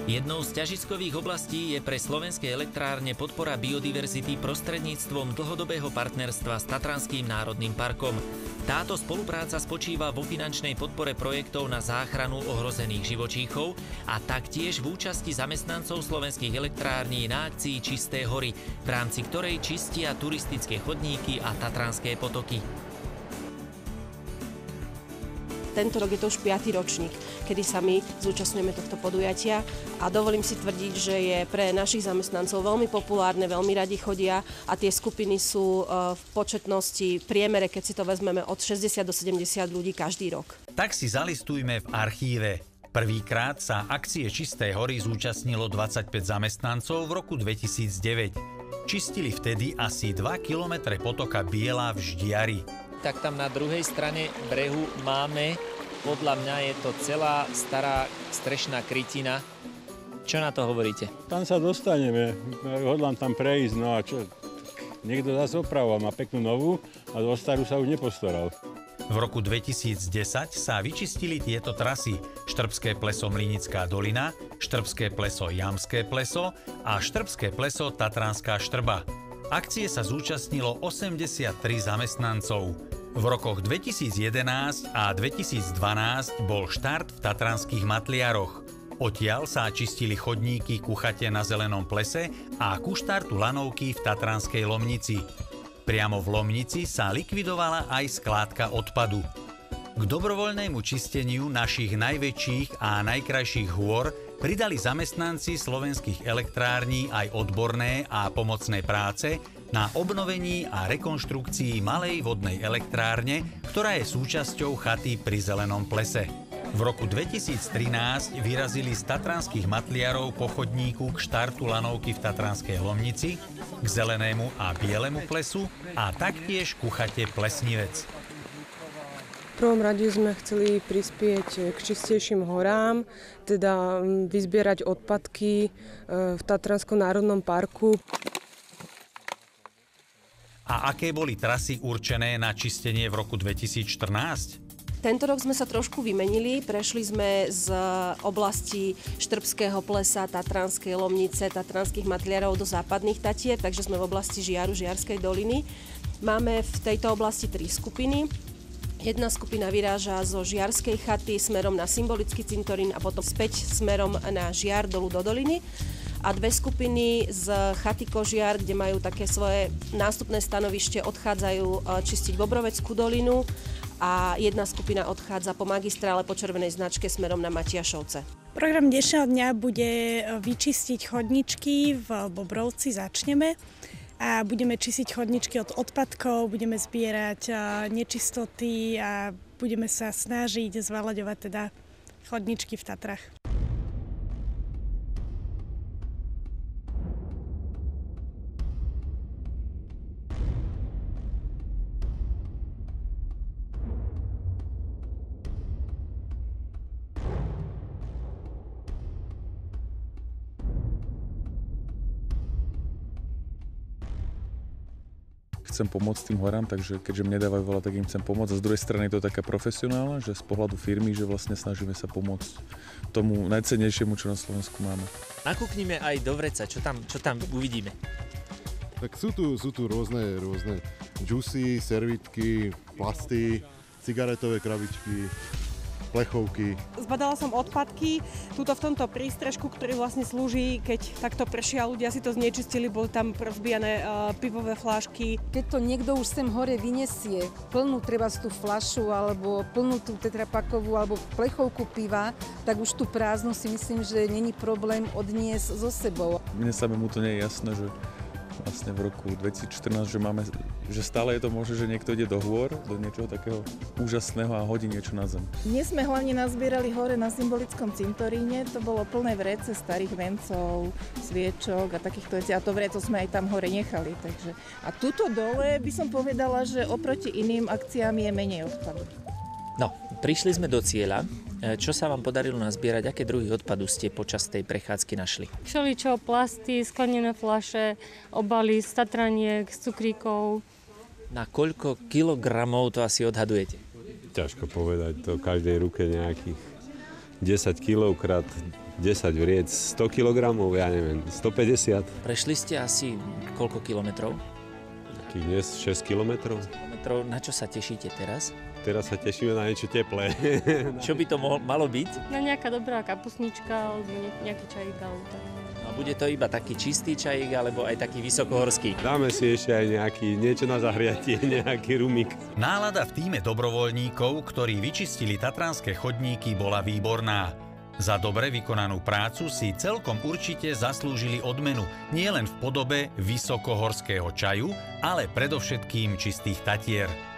Jednou z ťažiskových oblastí je pre slovenské elektrárne podpora biodiverzity prostredníctvom dlhodobého partnerstva s Tatranským národným parkom. Táto spolupráca spočíva vo finančnej podpore projektov na záchranu ohrozených živočíchov a taktiež v účasti zamestnancov slovenských elektrární na akcii Čisté hory, v rámci ktorej čistia turistické chodníky a tatranské potoky. Tento rok je to už 5. ročník, kedy sa my zúčastňujeme tohto podujatia a dovolím si tvrdiť, že je pre našich zamestnancov veľmi populárne, veľmi radi chodia a tie skupiny sú v početnosti priemere, keď si to vezmeme, od 60 do 70 ľudí každý rok. Tak si zalistujme v archíve. Prvýkrát sa akcie Čisté hory zúčastnilo 25 zamestnancov v roku 2009. Čistili vtedy asi 2 kilometre potoka Biela v Ždiari. Tak tam na druhej strane brehu máme, podľa mňa je to celá stará strešná krytina. Čo na to hovoríte? Tam sa dostaneme, hodlám tam prejsť, no a čo? Niekto zase opravoval, má peknú novú a do starú sa už nepostaral. V roku 2010 sa vyčistili tieto trasy: Štrbské pleso Mlynická dolina, Štrbské pleso Jamské pleso a Štrbské pleso Tatranská Štrba. Akcie sa zúčastnilo 83 zamestnancov. V rokoch 2011 a 2012 bol štart v Tatranských Matliaroch. Odtiaľ sa čistili chodníky ku chate na Zelenom plese a ku štartu lanovky v Tatranskej Lomnici. Priamo v Lomnici sa likvidovala aj skládka odpadu. K dobrovoľnému čisteniu našich najväčších a najkrajších hôr pridali zamestnanci slovenských elektrární aj odborné a pomocné práce na obnovení a rekonštrukcii malej vodnej elektrárne, ktorá je súčasťou chaty pri Zelenom plese. V roku 2013 vyrazili z Tatranských Matliarov po chodníku k štartu lanovky v Tatranskej Lomnici, k Zelenému a Bielemu plesu a taktiež ku chate Plesnivec. V prvom rade sme chceli prispieť k čistejším horám, teda vyzbierať odpadky v Tatranskom národnom parku. A aké boli trasy určené na čistenie v roku 2014? Tento rok sme sa trošku vymenili, prešli sme z oblasti Štrbského plesa, Tatranskej Lomnice, Tatranských Matliarov do západných Tatier, takže sme v oblasti Žiaru, Žiarskej doliny. Máme v tejto oblasti 3 skupiny. Jedna skupina vyráža zo Žiarskej chaty smerom na symbolický cintorín a potom späť smerom na Žiar dolu do doliny. A 2 skupiny z chaty Kožiar, kde majú také svoje nástupné stanovište, odchádzajú čistiť Bobroveckú dolinu a jedna skupina odchádza po magistrále po červenej značke smerom na Matiašovce. Program dnešného dňa bude vyčistiť chodničky v Bobrovci, začneme. A budeme čistiť chodničky od odpadkov, budeme zbierať nečistoty a budeme sa snažiť zvalaďovať teda chodničky v Tatrách. Chcem pomôcť tým horám, takže keďže mne dávajú veľa, tak im chcem pomôcť. A z druhej strany je to taká profesionálna, že z pohľadu firmy, že vlastne snažíme sa pomôcť tomu najcennejšiemu, čo na Slovensku máme. Nakúknime aj do vreca, čo tam uvidíme. Tak sú tu rôzne džusy, servítky, plasty, cigaretové krabičky, plechovky. Zbadala som odpadky tuto v tomto prístrežku, ktorý vlastne slúži, keď takto pršia, ľudia si to znečistili, boli tam rozbijané pivové fľašky. Keď to niekto už sem hore vyniesie, plnú treba tú fľašu alebo plnú tú tetrapakovú alebo plechovku piva, tak už tú prázdnu si myslím, že není problém odniesť so sebou. Mne samému to nie je jasné, že vlastne v roku 2014, že stále je to možné, že niekto ide do hôr, do niečoho takého úžasného a hodí niečo na zem. Dnes sme hlavne nazbierali hore na symbolickom cintoríne, to bolo plné vrece starých vencov, sviečok a takýchto vecí a to vreco sme aj tam hore nechali. Takže. A tuto dole by som povedala, že oproti iným akciám je menej odpadu. No, prišli sme do cieľa. Čo sa vám podarilo nazbierať? Aké druhy odpadu ste počas tej prechádzky našli? Všeličo, plasty, sklenené fľaše, obaly z tatraniek, z cukríkov. Na koľko kilogramov to asi odhadujete? Ťažko povedať, to v každej ruke nejakých 10 kg krát 10 vriec, 100 kg, ja neviem, 150. Prešli ste asi koľko kilometrov? Takých dnes 6 kilometrov. Na čo sa tešíte teraz? Teraz sa tešíme na niečo teplé. Čo by to malo byť? Na nejaká dobrá kapustnička alebo nejaký čajík alebo tak. A bude to iba taký čistý čajík alebo aj taký vysokohorský? Dáme si ešte aj niečo na zahriatie, nejaký rumík. Nálada v tíme dobrovoľníkov, ktorí vyčistili tatranské chodníky, bola výborná. Za dobre vykonanú prácu si celkom určite zaslúžili odmenu nielen v podobe vysokohorského čaju, ale predovšetkým čistých Tatier.